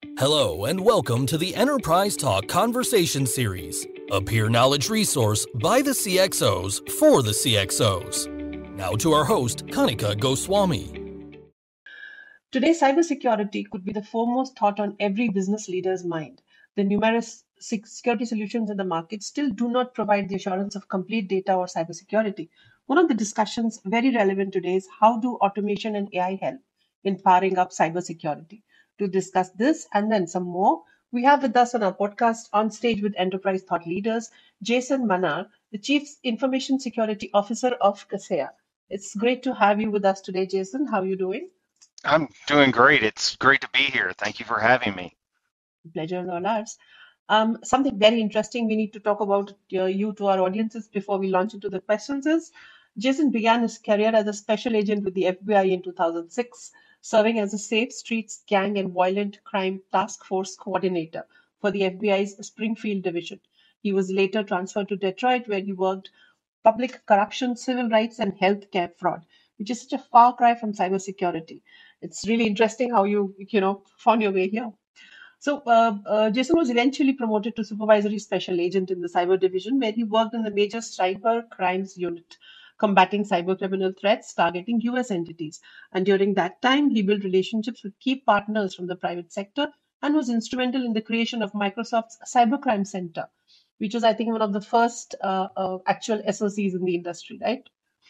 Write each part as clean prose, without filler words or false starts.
Hello and welcome to the Enterprise Talk Conversation Series, a peer knowledge resource by the CXOs for the CXOs. Now to our host, Kanika Goswami. Today, cybersecurity could be the foremost thought on every business leader's mind. The numerous security solutions in the market still do not provide the assurance of complete data or cybersecurity. One of the discussions very relevant today is how do automation and AI help in powering up cybersecurity? To discuss this and then some more, we have with us on our podcast on stage with enterprise thought leaders, Jason Manar, the Chief Information Security Officer of Kaseya. It's great to have you with us today, Jason. How are you doing? I'm doing great. It's great to be here. Thank you for having me. Pleasure is all ours. Something very interesting we need to talk about you to our audiences before we launch into the questions is Jason began his career as a special agent with the FBI in 2006, serving as a Safe Streets Gang and Violent Crime Task Force Coordinator for the FBI's Springfield Division. He was later transferred to Detroit, where he worked public corruption, civil rights, and healthcare fraud, which is such a far cry from cybersecurity. It's really interesting how you found your way here. So, Jason was eventually promoted to supervisory special agent in the cyber division, where he worked in the major cyber crimes unit, combating cyber criminal threats targeting US entities. And during that time, he built relationships with key partners from the private sector and was instrumental in the creation of Microsoft's Cybercrime Center, which was, I think, one of the first actual SOCs in the industry, right?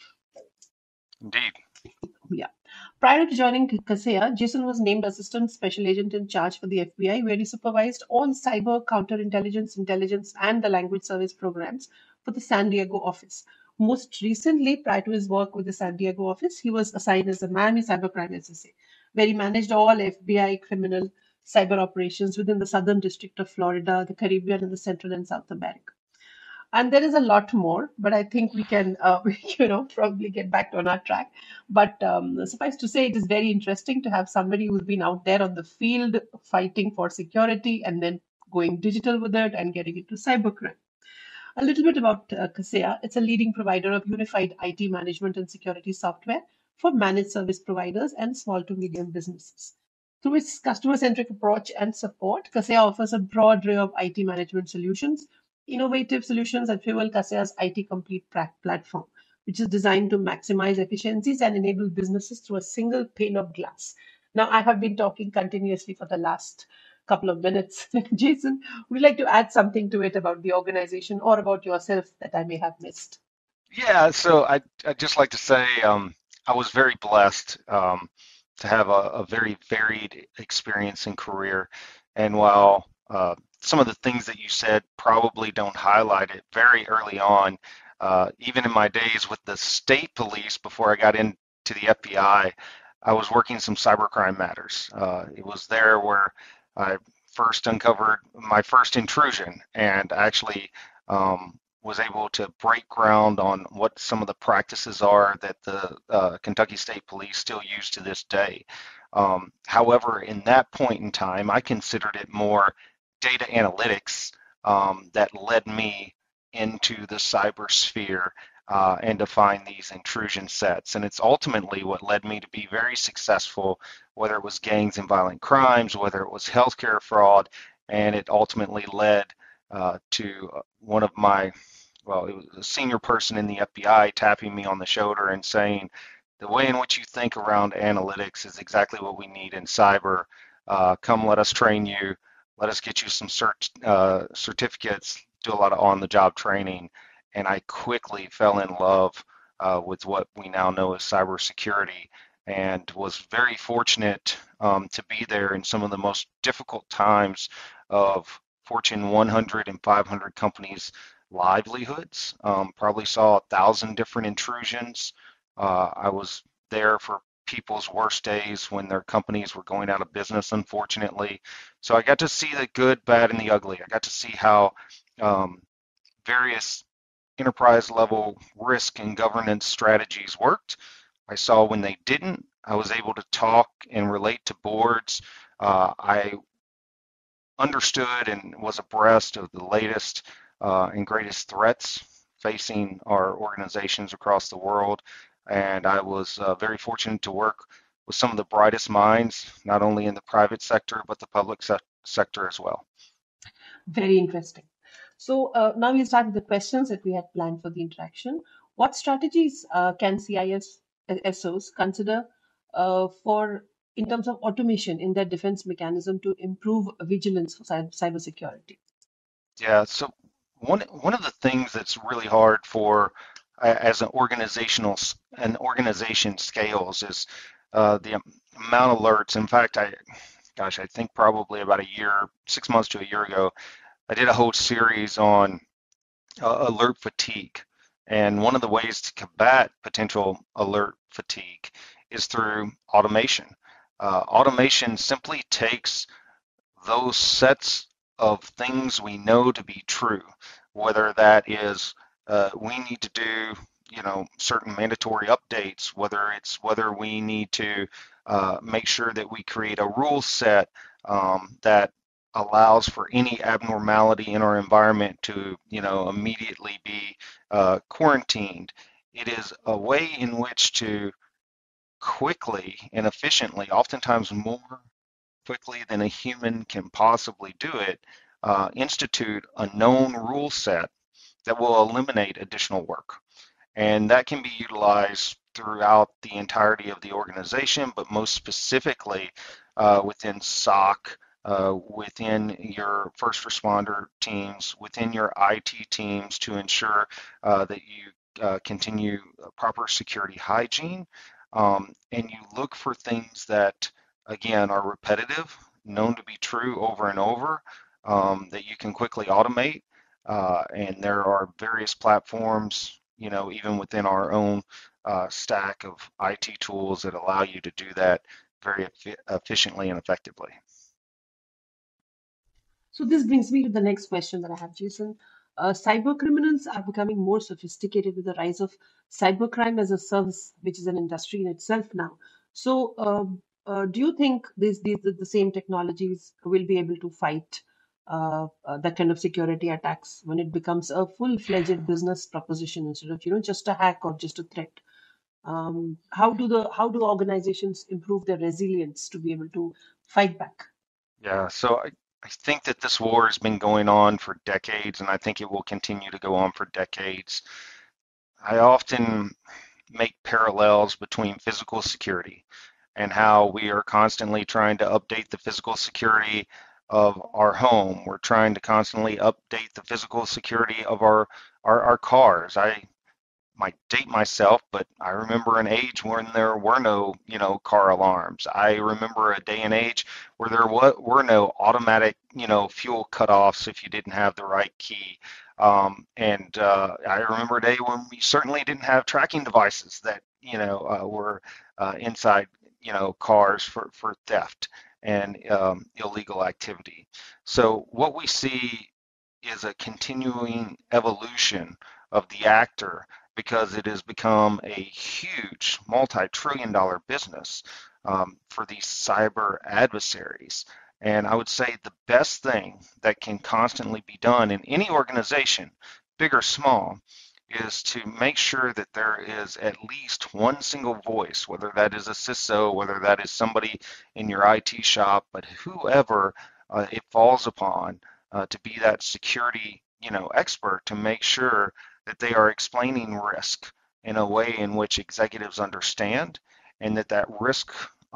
Indeed. Yeah. Prior to joining Kaseya, Jason was named Assistant Special Agent in charge for the FBI, where he supervised all cyber counterintelligence, intelligence, and the language service programs for the San Diego office. Most recently, prior to his work with the San Diego office, he was assigned as the Miami Cybercrime SSA, where he managed all FBI criminal cyber operations within the Southern District of Florida, the Caribbean, and the Central and South America. And there is a lot more, but I think we can, probably get back on our track. But suffice to say, it is very interesting to have somebody who's been out there on the field fighting for security and then going digital with it and getting into cybercrime. A little bit about Kaseya. It's a leading provider of unified IT management and security software for managed service providers and small to medium businesses. Through its customer-centric approach and support, Kaseya offers a broad array of IT management solutions, innovative solutions that fuel Kaseya's IT Complete platform, which is designed to maximize efficiencies and enable businesses through a single pane of glass. Now, I have been talking continuously for the last couple of minutes. Jason, would you like to add something to it about the organization or about yourself that I may have missed? Yeah, so I'd just like to say I was very blessed to have a very varied experience and career. And while some of the things that you said probably don't highlight it very early on, even in my days with the state police before I got into the FBI, I was working some cybercrime matters. It was there where I first uncovered my first intrusion and actually was able to break ground on what some of the practices are that the Kentucky State Police still use to this day. However, in that point in time, I considered it more data analytics that led me into the cyber sphere and to find these intrusion sets. And it's ultimately what led me to be very successful, whether it was gangs and violent crimes, whether it was healthcare fraud, and it ultimately led to one of my, well, it was a senior person in the FBI tapping me on the shoulder and saying, the way in which you think around analytics is exactly what we need in cyber. Come, let us train you. Let us get you some certificates, do a lot of on-the-job training. And I quickly fell in love with what we now know as cybersecurity and was very fortunate to be there in some of the most difficult times of Fortune 100 and 500 companies' livelihoods. Probably saw 1,000 different intrusions. I was there for people's worst days when their companies were going out of business, unfortunately. So I got to see the good, bad, and the ugly. I got to see how various enterprise level risk and governance strategies worked. I saw when they didn't. I was able to talk and relate to boards. I understood and was abreast of the latest and greatest threats facing our organizations across the world. And I was very fortunate to work with some of the brightest minds, not only in the private sector, but the public sector as well. Very interesting. So now we'll start with the questions that we had planned for the interaction. What strategies can CISOs consider for in terms of automation in their defense mechanism to improve vigilance for cybersecurity? Yeah, so one of the things that's really hard for as an organization scales is the amount of alerts. In fact, I think probably about 6 months to a year ago, I did a whole series on alert fatigue. And one of the ways to combat potential alert fatigue is through automation. Automation simply takes those sets of things we know to be true, whether that is we need to do, certain mandatory updates, whether we need to make sure that we create a rule set that allows for any abnormality in our environment to, immediately be quarantined. It is a way in which to quickly and efficiently, oftentimes more quickly than a human can possibly do it, institute a known rule set that will eliminate additional work. And that can be utilized throughout the entirety of the organization, but most specifically within SOC, within your first responder teams, within your IT teams to ensure that you continue proper security hygiene. And you look for things that, again, are repetitive, known to be true over and over, that you can quickly automate. And there are various platforms, even within our own stack of IT tools that allow you to do that very efficiently and effectively. So this brings me to the next question that I have, Jason. Cyber criminals are becoming more sophisticated with the rise of cybercrime as a service, which is an industry in itself now. So, do you think the same technologies will be able to fight that kind of security attacks when it becomes a full-fledged business proposition instead of just a hack or just a threat? How do organizations improve their resilience to be able to fight back? Yeah, so I think that this war has been going on for decades, and I think it will continue to go on for decades. I often make parallels between physical security and how we are constantly trying to update the physical security of our home. We're trying to constantly update the physical security of our cars. I might date myself, but I remember an age when there were no, car alarms. I remember a day and age where there were no automatic, fuel cutoffs if you didn't have the right key. And I remember a day when we certainly didn't have tracking devices that, were inside, cars for theft and illegal activity. So what we see is a continuing evolution of the actor because it has become a huge multi-trillion-dollar business for these cyber adversaries. And I would say the best thing that can constantly be done in any organization, big or small, is to make sure that there is at least one single voice, whether that is a CISO, whether that is somebody in your IT shop, but whoever it falls upon to be that security, expert to make sure that they are explaining risk in a way in which executives understand, and that risk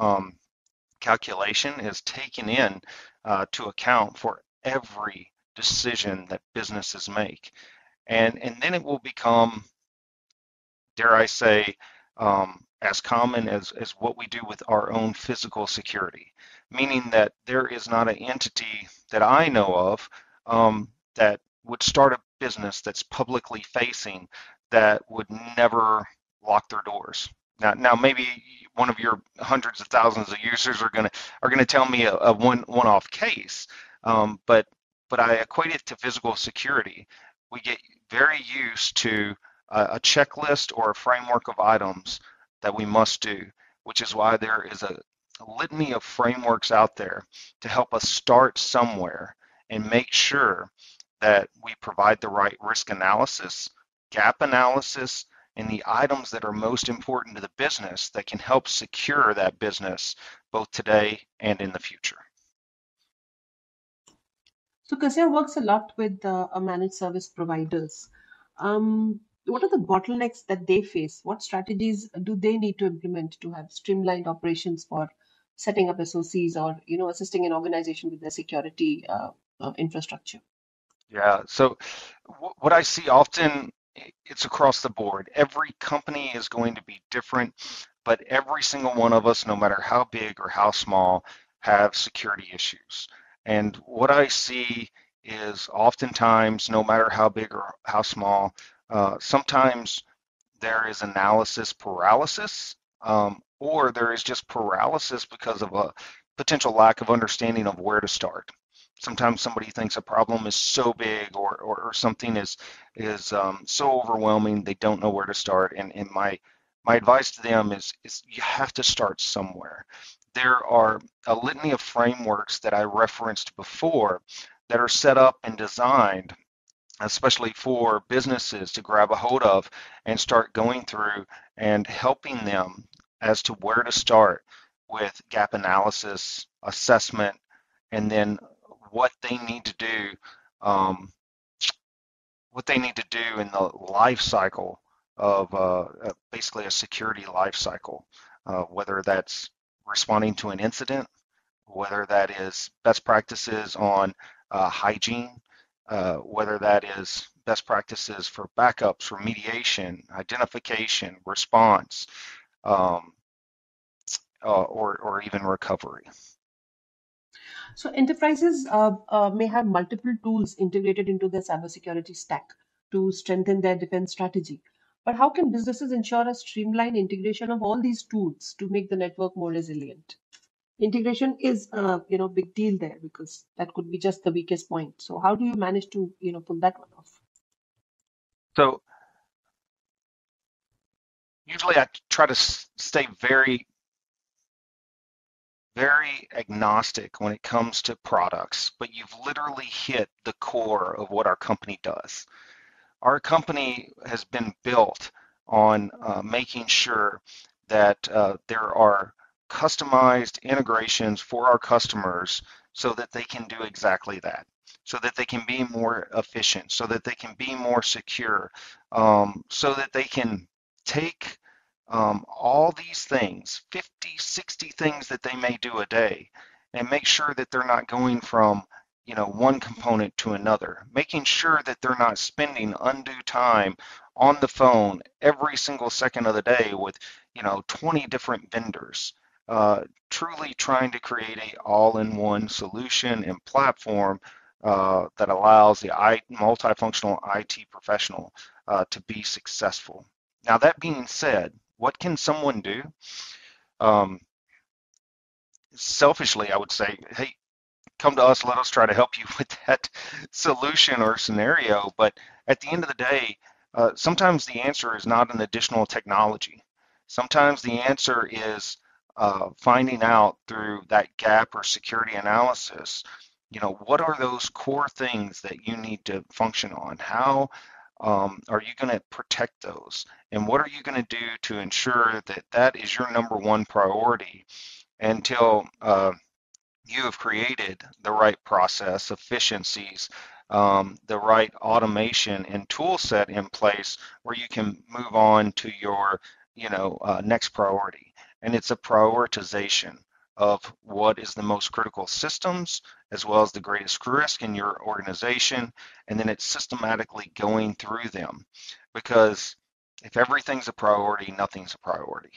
calculation is taken in to account for every decision that businesses make. And then it will become, dare I say, as common as what we do with our own physical security, meaning that there is not an entity that I know of that would start a business that's publicly facing that would never lock their doors. Now maybe one of your hundreds of thousands of users are gonna tell me a one-off case, but I equate it to physical security. We get very used to a checklist or a framework of items that we must do, which is why there is a litany of frameworks out there to help us start somewhere and make sure that we provide the right risk analysis, gap analysis, and the items that are most important to the business that can help secure that business both today and in the future. So Kaseya works a lot with managed service providers. What are the bottlenecks that they face? What strategies do they need to implement to have streamlined operations for setting up SOCs or assisting an organization with their security infrastructure? Yeah, so what I see often, it's across the board. Every company is going to be different, but every single one of us, no matter how big or how small, have security issues. And what I see is oftentimes, no matter how big or how small, sometimes there is analysis paralysis, or there is just paralysis because of a potential lack of understanding of where to start. Sometimes somebody thinks a problem is so big, or something is so overwhelming they don't know where to start. And my advice to them is you have to start somewhere. There are a litany of frameworks that I referenced before that are set up and designed especially for businesses to grab a hold of and start going through and helping them as to where to start with gap analysis, assessment, and then what they need to do, um, what they need to do in the life cycle of basically a security life cycle, whether that's responding to an incident, whether that is best practices on hygiene, whether that is best practices for backups, remediation, identification, response, um, or even recovery. So enterprises may have multiple tools integrated into their cybersecurity stack to strengthen their defense strategy. But how can businesses ensure a streamlined integration of all these tools to make the network more resilient? Integration is a big deal there because that could be just the weakest point. So how do you manage to pull that one off? So usually I try to stay very, very agnostic when it comes to products, but you've literally hit the core of what our company does. Our company has been built on making sure that there are customized integrations for our customers so that they can do exactly that, so that they can be more efficient, so that they can be more secure, so that they can take all these things, 50, 60 things that they may do a day, and make sure that they're not going from one component to another, making sure that they're not spending undue time on the phone every single second of the day with 20 different vendors, truly trying to create a all-in-one solution and platform that allows the multifunctional IT professional to be successful. Now, that being said, what can someone do? Um, Selfishly, I would say, hey, come to us, let us try to help you with that solution or scenario. But at the end of the day, sometimes the answer is not an additional technology. Sometimes the answer is finding out through that gap or security analysis, what are those core things that you need to function on? How are you going to protect those? And what are you going to do to ensure that that is your number one priority until you have created the right process, efficiencies, the right automation and tool set in place where you can move on to your, next priority. And it's a prioritization of what is the most critical systems as well as the greatest risk in your organization, and then it's systematically going through them. Because if everything's a priority, nothing's a priority.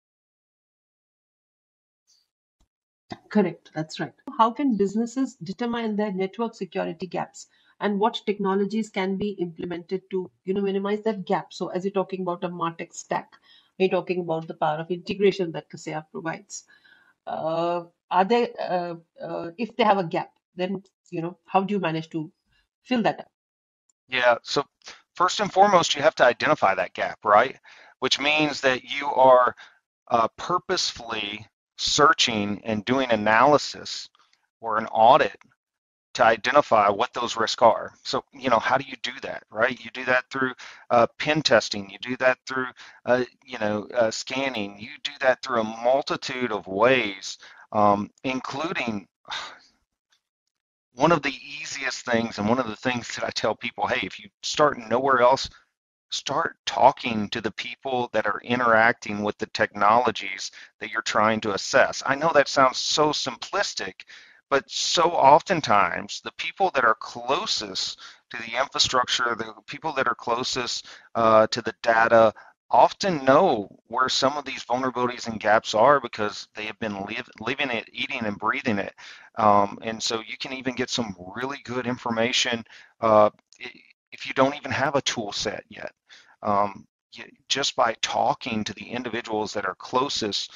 Correct, that's right. How can businesses determine their network security gaps and what technologies can be implemented to, minimize that gap? So as you're talking about a MarTech stack, you're talking about the power of integration that Kaseya provides. Are they, if they have a gap, then, how do you manage to fill that up? Yeah, so first and foremost, you have to identify that gap, right? Which means that you are purposefully searching and doing analysis or an audit to identify what those risks are. So, how do you do that, right? You do that through pen testing. You do that through, scanning. You do that through a multitude of ways, including one of the easiest things, and one of the things that I tell people, hey, if you start nowhere else, start talking to the people that are interacting with the technologies that you're trying to assess. I know that sounds so simplistic, but so oftentimes the people that are closest to the infrastructure, the people that are closest to the data, often know where some of these vulnerabilities and gaps are because they have been living it, eating and breathing it. And so you can even get some really good information uh, if you don't even have a tool set yet. Just by talking to the individuals that are closest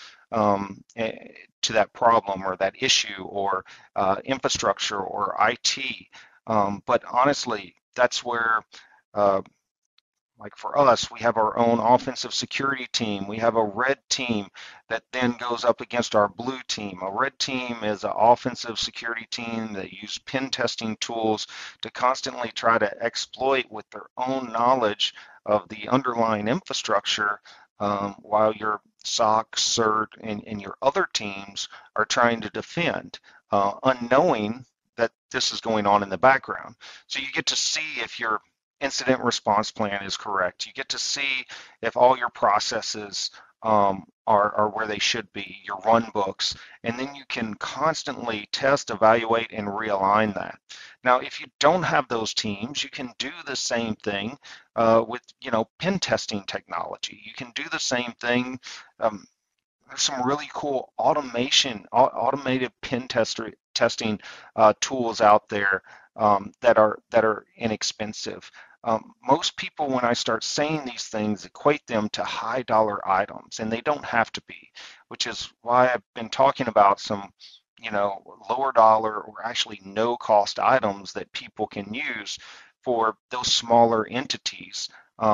to that problem or that issue or infrastructure or IT. But honestly, that's where uh, like for us, we have our own offensive security team. We have a red team that then goes up against our blue team. A red team is an offensive security team that use pen testing tools to constantly try to exploit with their own knowledge of the underlying infrastructure, while your SOC, CERT, and your other teams are trying to defend, unknowing that this is going on in the background. So you get to see if your incident response plan is correct. You get to see if all your processes are where they should be, your run books, and then you can constantly test, evaluate, and realign that. Now, if you don't have those teams, you can do the same thing with, pen testing technology. You can do the same thing. There's some really cool automated pen testing tools out there that are inexpensive. Most people, when I start saying these things, equate them to high dollar items, and they don't have to be, which is why I've been talking about some, lower dollar or actually no cost items that people can use for those smaller entities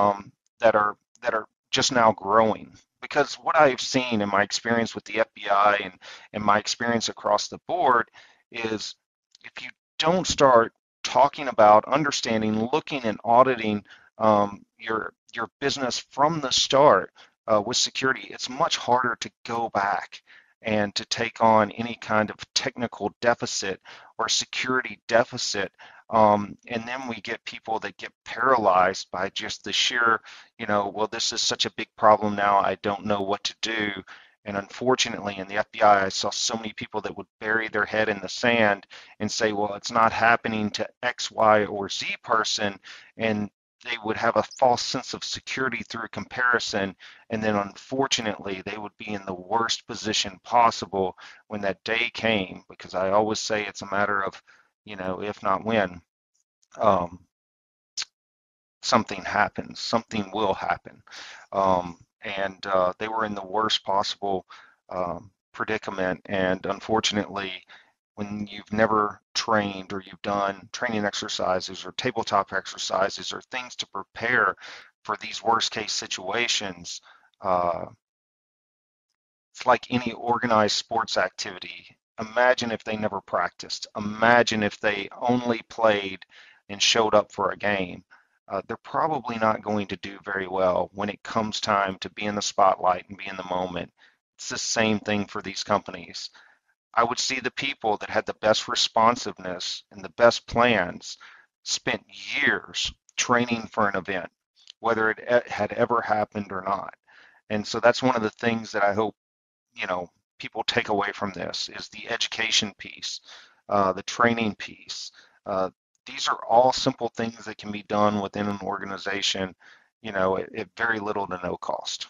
that are just now growing. Because what I've seen in my experience with the FBI and my experience across the board is if you don't start talking about understanding, looking and auditing your business from the start with security, it's much harder to go back and to take on any kind of technical deficit or security deficit. And then we get people that get paralyzed by just the sheer, well, this is such a big problem now, I don't know what to do. And unfortunately, in the FBI, I saw so many people that would bury their head in the sand and say, well, it's not happening to X, Y, or Z person. And they would have a false sense of security through comparison. And then unfortunately, they would be in the worst position possible when that day came, because I always say it's a matter of, if not when, something happens, something will happen. And they were in the worst possible predicament. And unfortunately, when you've never trained or you've done training exercises or tabletop exercises or things to prepare for these worst case situations, it's like any organized sports activity. Imagine if they never practiced. Imagine if they only played and showed up for a game. They're probably not going to do very well when it comes time to be in the spotlight and be in the moment. It's the same thing for these companies. I would see the people that had the best responsiveness and the best plans spent years training for an event, whether it had ever happened or not. And so that's one of the things that I hope, people take away from this is the education piece, the training piece. These are all simple things that can be done within an organization, at very little to no cost.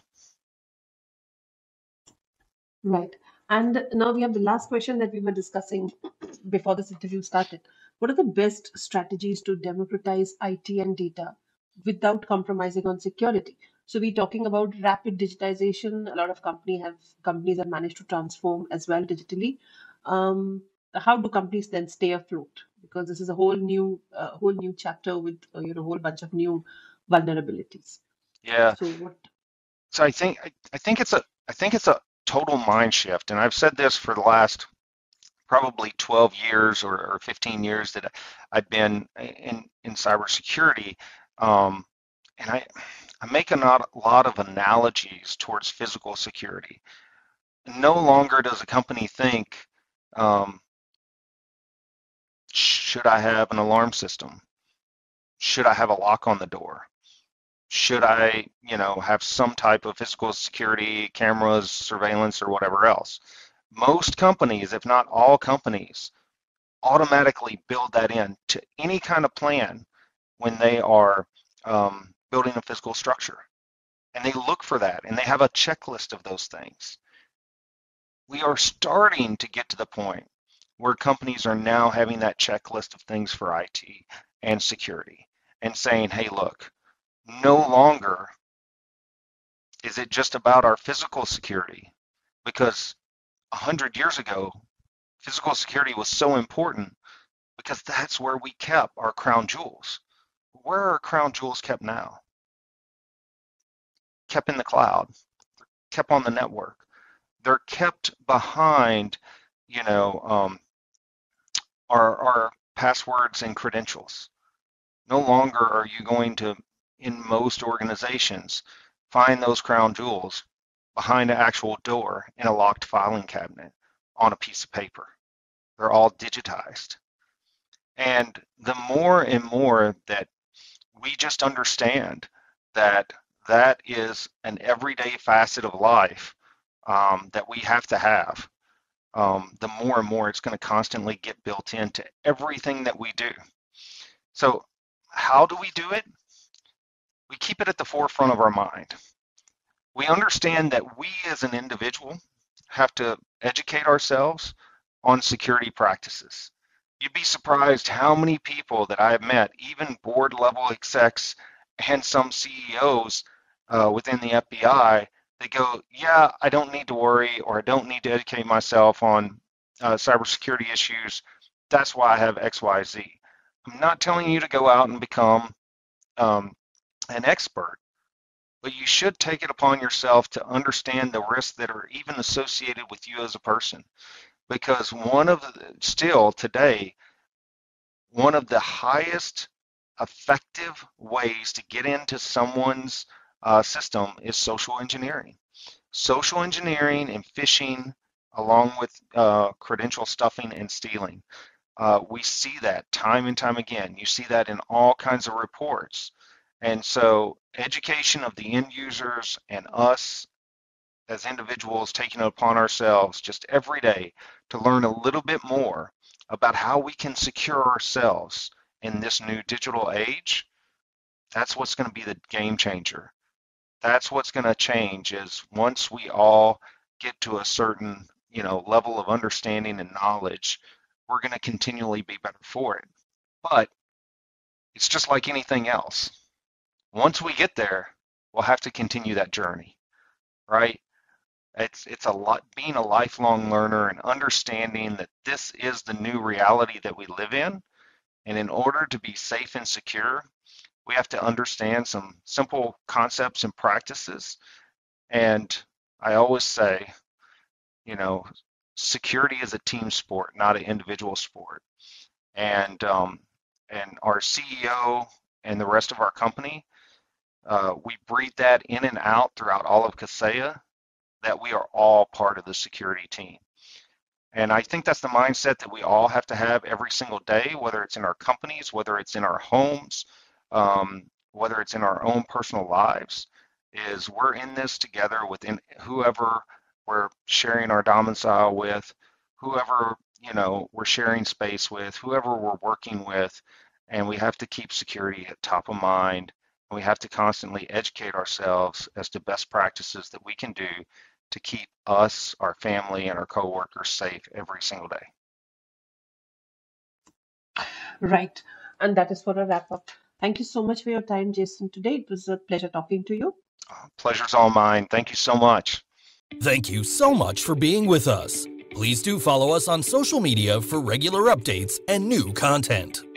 Right. And now we have the last question that we were discussing before this interview started. What are the best strategies to democratize IT and data without compromising on security? So we're talking about rapid digitization. A lot of companies have managed to transform as well digitally. How do companies then stay afloat? Because this is a whole new chapter with a whole bunch of new vulnerabilities. Yeah. So what? So I think it's a total mind shift, and I've said this for the last probably 12 years or 15 years that I've been in cybersecurity, and I make a lot of analogies towards physical security. No longer does a company think, Should I have an alarm system? Should I have a lock on the door? Should I, have some type of physical security, cameras, surveillance, or whatever else? Most companies, if not all companies, automatically build that in to any kind of plan when they are building a physical structure. And they look for that, and they have a checklist of those things. We are starting to get to the point where companies are now having that checklist of things for IT and security and saying, hey, look, no longer is it just about our physical security, because 100 years ago, physical security was so important because that's where we kept our crown jewels. Where are our crown jewels kept now? Kept in the cloud, kept on the network. They're kept behind, our passwords and credentials. No longer are you going to, in most organizations, find those crown jewels behind an actual door in a locked filing cabinet on a piece of paper. They're all digitized. And the more and more that we just understand that that is an everyday facet of life that we have to have, the more and more it's going to constantly get built into everything that we do. So how do we do it? We keep it at the forefront of our mind. We understand that we as an individual have to educate ourselves on security practices. You'd be surprised how many people that I've met, even board level execs and some CEOs within the FBI, they go, yeah, I don't need to worry, or I don't need to educate myself on cybersecurity issues. That's why I have XYZ. I'm not telling you to go out and become an expert, but you should take it upon yourself to understand the risks that are even associated with you as a person. Because still today, one of the highest effective ways to get into someone's system is social engineering. Social engineering and phishing, along with credential stuffing and stealing. We see that time and time again. You see that in all kinds of reports. And so education of the end users and us as individuals taking it upon ourselves just every day to learn a little bit more about how we can secure ourselves in this new digital age, that's what's going to be the game changer. That's what's going to change, is once we all get to a certain level of understanding and knowledge, we're going to continually be better for it. But it's just like anything else. Once we get there, we'll have to continue that journey, right? It's a lot, being a lifelong learner and understanding that this is the new reality that we live in. And in order to be safe and secure, we have to understand some simple concepts and practices. And I always say, security is a team sport, not an individual sport. And our CEO and the rest of our company, we breathe that in and out throughout all of Kaseya, that we are all part of the security team. And I think that's the mindset that we all have to have every single day, whether it's in our companies, whether it's in our homes, whether it's in our own personal lives, is we're in this together within whoever we're sharing our domicile with, whoever we're sharing space with, whoever we're working with, and we have to keep security at top of mind. And we have to constantly educate ourselves as to best practices that we can do to keep us, our family, and our coworkers safe every single day. Right. And that is for a wrap up. Thank you so much for your time, Jason, today. It was a pleasure talking to you. Pleasure's all mine. Thank you so much. Thank you so much for being with us. Please do follow us on social media for regular updates and new content.